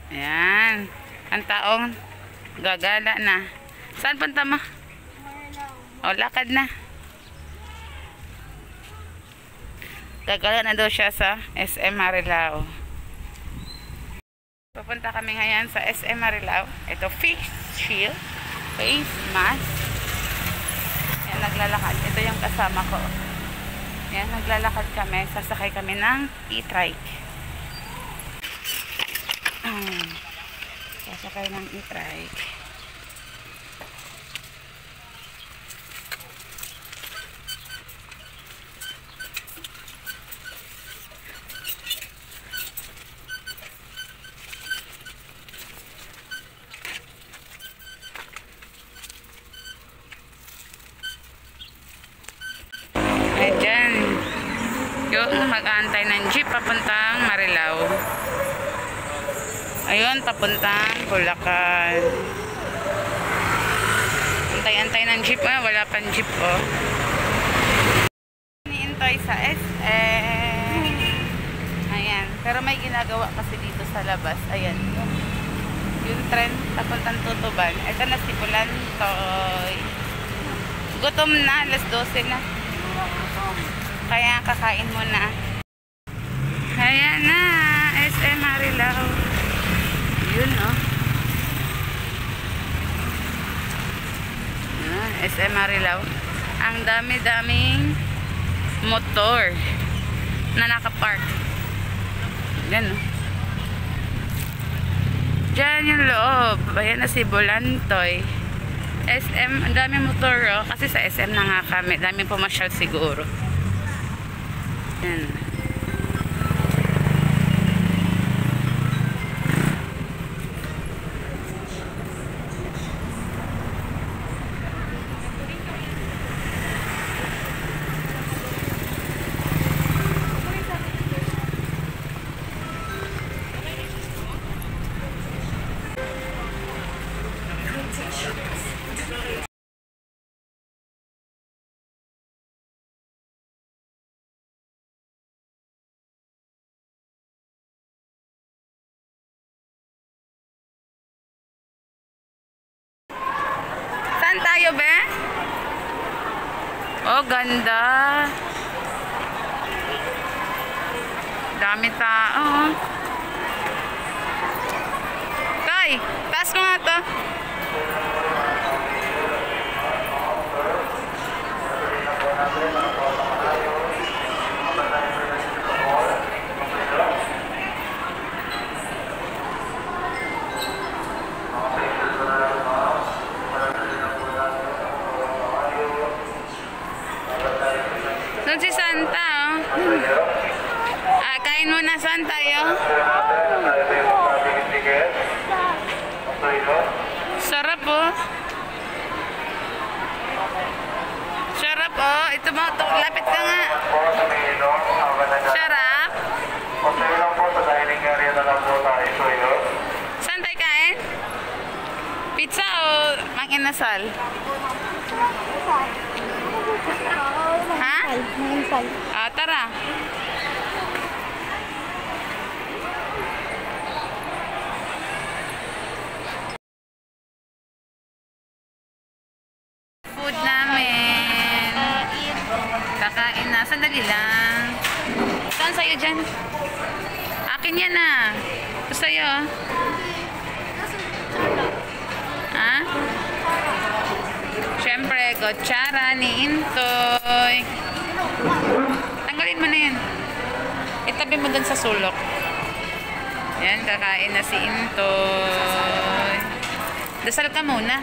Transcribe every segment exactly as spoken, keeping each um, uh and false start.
Ayan. Ang taong gagala na. Saan punta mo? O, lakad na. Gagala na daw siya sa S M Marilao. Pupunta kami ngayon sa S M Marilao. Ito, face shield, face mask. Yan, naglalakad. Ito yung kasama ko. Yan, naglalakad kami. Sasakay kami ng e-trike. Hmm. Sasakay ng e-trike. Ayan. Yung mag-aantay ng jeep papuntang Marilao. Ayun, papuntang Bulacan. Antay-antay ng jeep. Ah, wala pang jeep, oh. Niintay sa S M. Ayan. Pero may ginagawa kasi dito sa labas. Ayan. Yung tren papuntang Tutuban. Ito na si Bulantoy. Gutom na. alas dose na. Kaya kakain muna. Ayan na. S M Marilao. Yun, oh. Ayan, S M Marilao. Ang dami-daming motor na nakapark. Yan, oh. Diyan yung loob. Ayan na si Bulantoy. S M, ang daming motor, oh. Kasi sa S M na nga kami. Daming pumasyal siguro. Yan. Saan tayo, be? Oh, ganda. Dami tao. Tay, taas mo nga to. Doon si Santa, oh. Ah, kain muna, saan tayo? Sarap, oh. Sarap, oh. Ito mo, lapit ka nga. Sarap. Saan tayo kain? Pizza o mang inasal? Ha? Ah, tara. Food namin. Kakain na. Sandali lang. Saan sa'yo dyan? Akin yan na. Ito sa'yo. Ha? Siyempre, kutsara ni Intoy. Tanggalin mo na yan. Itabi mo dun sa sulok. Yan, kakain na si Intoy. Dasal ka muna.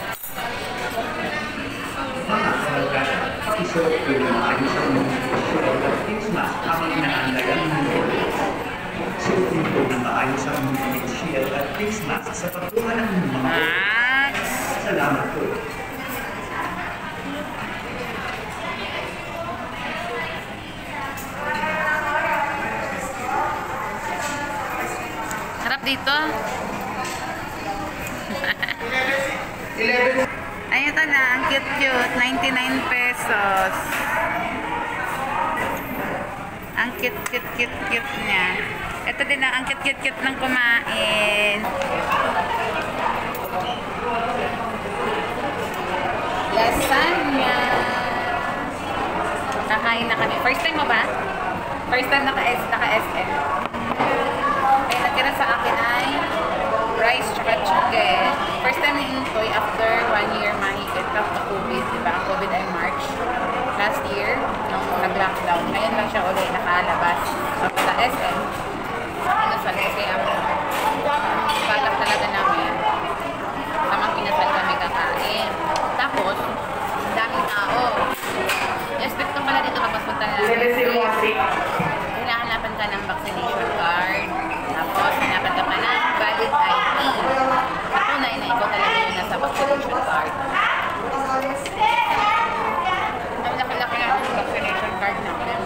Max! Salamat po. Harap dito. Ayun, ito na. Ang cute-cute. ninety-nine pesos. Ang cute-cute-cute-cute niya. Ito din ang ang cute-cute ng kumain. Lasagna. Nakain na kami. First time mo ba? First time naka-S, naka-S M. Ay, natira sa akin ay rice tsaka chicken. First time na enjoy after one year mahigit after COVID. Diba? Ang COVID ay March last year nung nag-lockdown. Ngayon lang siya ulit nakalabas sa S M. Inasal kasi ang balak talaga namin. Tamang pinasal kami kakain. Tapos, ang daming tao. Expect ko pala dito kapag punta na namin. Hinahanapan ka ng vaccination card. Tapos, hanapan ka pa ng valid I D. Patunay na ikaw talaga yung nasa vaccination card. Ang laki-laki lang yung vaccination card namin.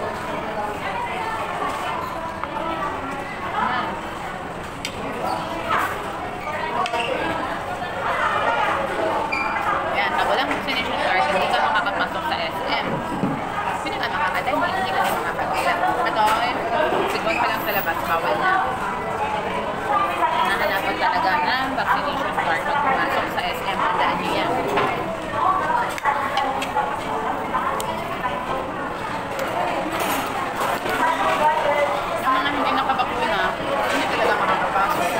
Yan, pag walang vaccination card, hindi ka makakapasok sa S M. Hindi ka makakadali, hindi ka makakagila. Ito, sigon pa lang sa labas, bawal na. Nahanapan talaga ng vaccination card pag pumasok sa S M. Tandaan niyo yan. Yung mga hindi nakabakuna, hindi talaga makakapasok.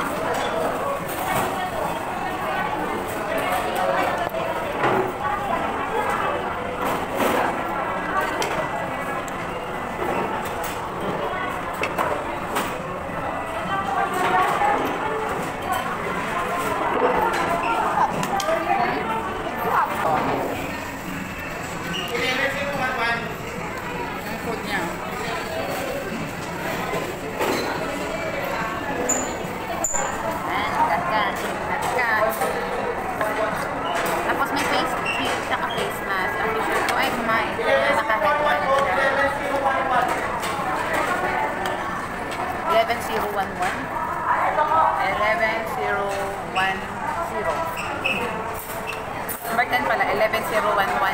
eleven zero one one eleven zero one zero Number ten pala, eleven zero one one.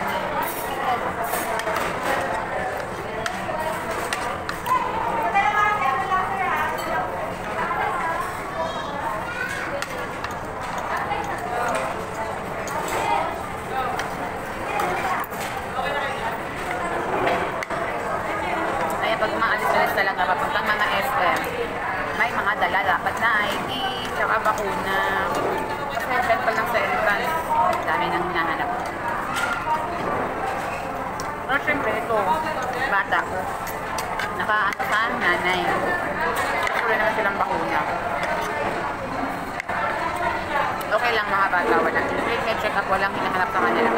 Pag maalis-alis talaga, papuntang mga S M, may mga dala dapat na I D, tsaka bakuna. Kasi head pa lang sa entrance, dami nang hinahanap. Pero syempre ito, bata, naka-ano sa nanay. Wala naman silang bakuna. Okay lang mga bata, walang may check up, walang hinahanap sa kanila.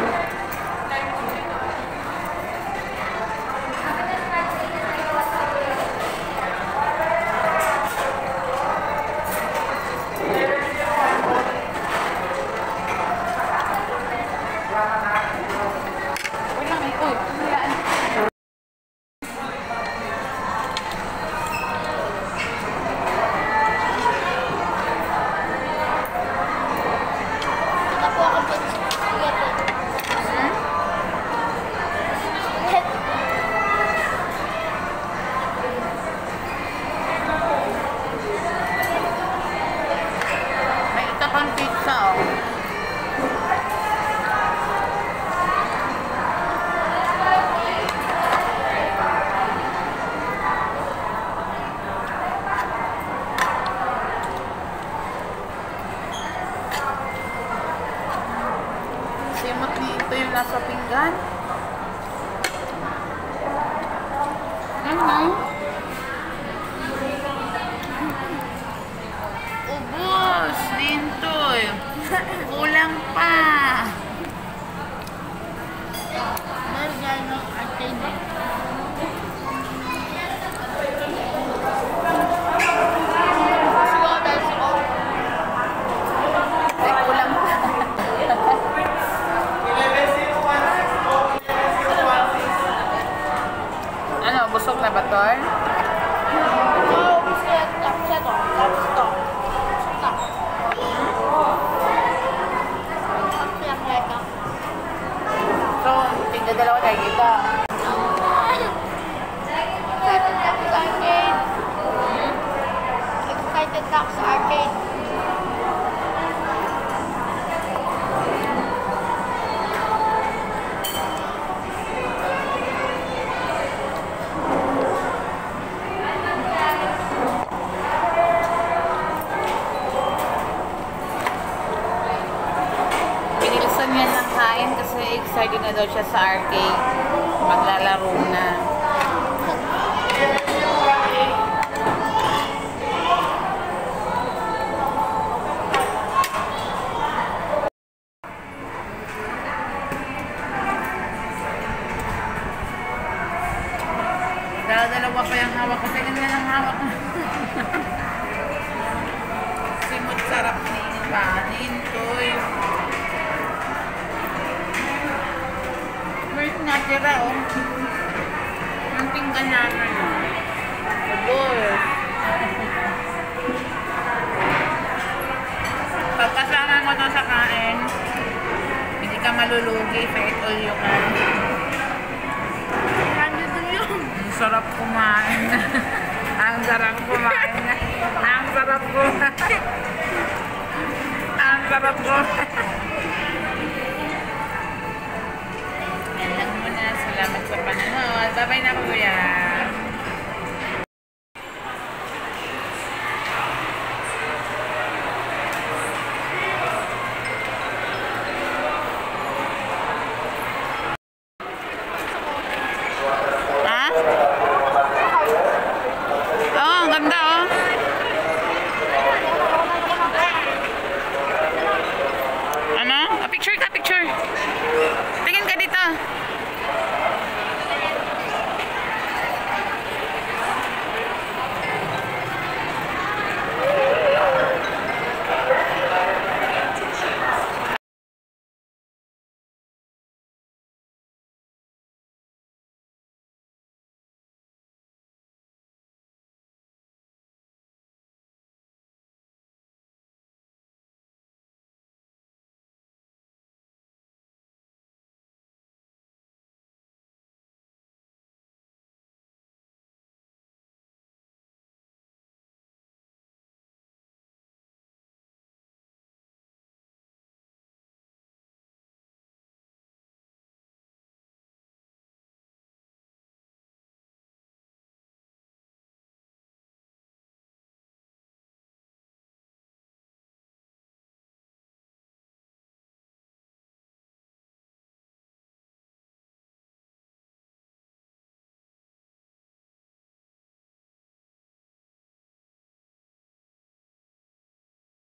Ito yung nasa pinggan. Ano? Ubus! Nintoy! Kulang pa! Margano atin eh. excited na ako sa arcade. Pinilisan niya ng kain kasi excited na daw siya sa arcade. Maglalaro na. Dalawa pa yung hawak ko. Tingnan nga ng hawak ko. Simot sarap ni panin to. May natira oh. Ang tinggan namin. Sabor. Pagkasama mo to sa kain, hindi ka malulugi sa it all you can. Ang sarap kumain. Ang sarap kumain. Ang sarap kumain. Ang sarap kumain. Yan lang muna. Salamat sa panonood. Bye-bye na, kuya.